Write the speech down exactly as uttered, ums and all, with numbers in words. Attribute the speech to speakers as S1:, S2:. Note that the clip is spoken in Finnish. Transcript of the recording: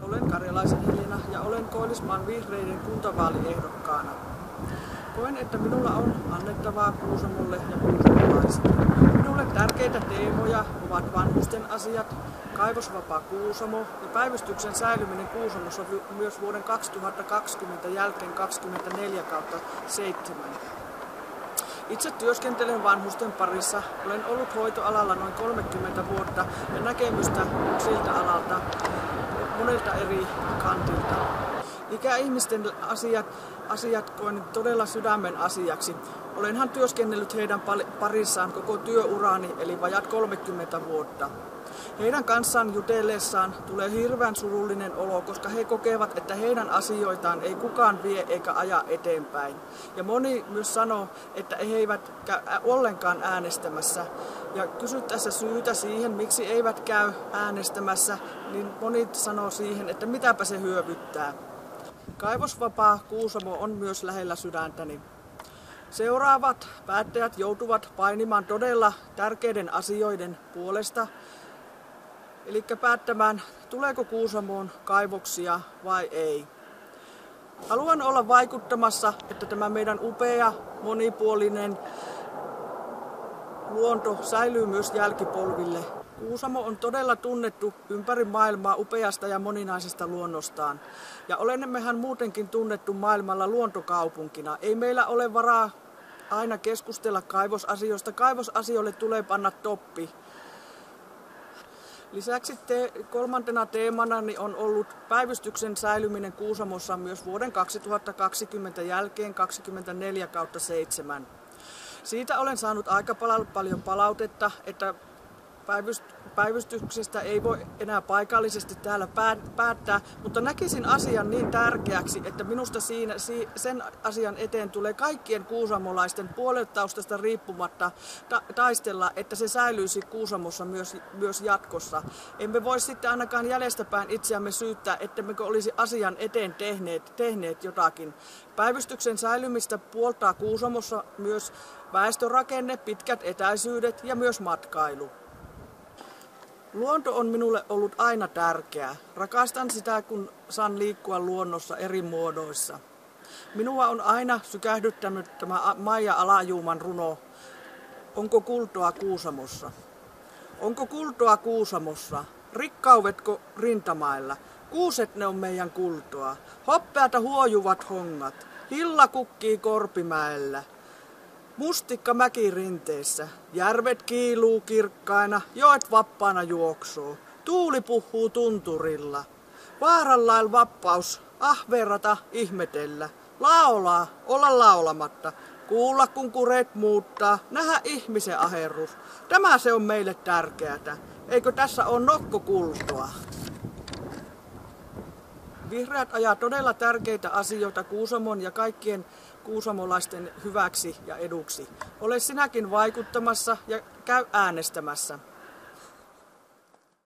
S1: Olen karjalaisen Helena ja olen Koillismaan vihreiden kuntavaaliehdokkaana. Koen, että minulla on annettavaa Kuusamolle ja kuusamolaisille. Minulle tärkeitä teemoja ovat vanhusten asiat, kaivosvapaa Kuusamo ja päivystyksen säilyminen Kuusamossa myös vuoden kaksituhattakaksikymmentä jälkeen kaksikymmentäneljä kautta seitsemän. Itse työskentelen vanhusten parissa. Olen ollut hoitoalalla noin kolmekymmentä vuotta ja näkemystä on siltä alalta monelta eri kantilta. Ikäihmisten asiat, asiat koen todella sydämen asiaksi. Olenhan työskennellyt heidän parissaan koko työurani eli vajat kolmekymmentä vuotta. Heidän kanssaan jutellessaan tulee hirveän surullinen olo, koska he kokevat, että heidän asioitaan ei kukaan vie eikä aja eteenpäin. Ja moni myös sanoo, että he eivät käy ollenkaan äänestämässä. Ja kysyttäessä syytä siihen, miksi eivät käy äänestämässä, niin moni sanoo siihen, että mitäpä se hyövyttää. Kaivosvapaa Kuusamo on myös lähellä sydäntäni. Seuraavat päättäjät joutuvat painimaan todella tärkeiden asioiden puolesta. Eli päättämään, tuleeko Kuusamoon kaivoksia vai ei. Haluan olla vaikuttamassa, että tämä meidän upea, monipuolinen luonto säilyy myös jälkipolville. Kuusamo on todella tunnettu ympäri maailmaa upeasta ja moninaisesta luonnostaan. Ja olemmehan muutenkin tunnettu maailmalla luontokaupunkina. Ei meillä ole varaa aina keskustella kaivosasioista. Kaivosasioille tulee panna toppi. Lisäksi te, kolmantena teemana on ollut päivystyksen säilyminen Kuusamossa myös vuoden kaksituhattakaksikymmentä jälkeen kaksikymmentäneljä kautta seitsemän. Siitä olen saanut aika paljon palautetta, että päivystyksestä ei voi enää paikallisesti täällä päättää, mutta näkisin asian niin tärkeäksi, että minusta siinä, sen asian eteen tulee kaikkien kuusamolaisten puoluetaustasta riippumatta ta- taistella, että se säilyisi Kuusamossa myös, myös jatkossa. Emme voi sitten ainakaan jäljestäpäin itseämme syyttää, ettemmekö olisi asian eteen tehneet, tehneet jotakin. Päivystyksen säilymistä puoltaa Kuusamossa myös väestörakenne, pitkät etäisyydet ja myös matkailu. Luonto on minulle ollut aina tärkeää. Rakastan sitä, kun saan liikkua luonnossa eri muodoissa. Minua on aina sykähdyttänyt tämä Maija Alajuuman runo. Onko kultaa Kuusamossa? Onko kultaa Kuusamossa? Rikkauvetko rintamailla? Kuuset ne on meidän kultaa. Hoppeata huojuvat hongat. Hilla kukkii Korpimäellä. Mustikka mäkirinteessä, järvet kiiluu kirkkaina, joet vapaana juoksuu. Tuuli puhuu tunturilla. Vaaranlail vappaus, ahverata, ihmetellä. Laulaa, olla laulamatta. Kuulla kun kuret muuttaa, nähdä ihmisen aherrus. Tämä se on meille tärkeätä. Eikö tässä ole nokkokultaa? Vihreät ajaa todella tärkeitä asioita Kuusamon ja kaikkien kuusamolaisten hyväksi ja eduksi. Ole sinäkin vaikuttamassa ja käy äänestämässä.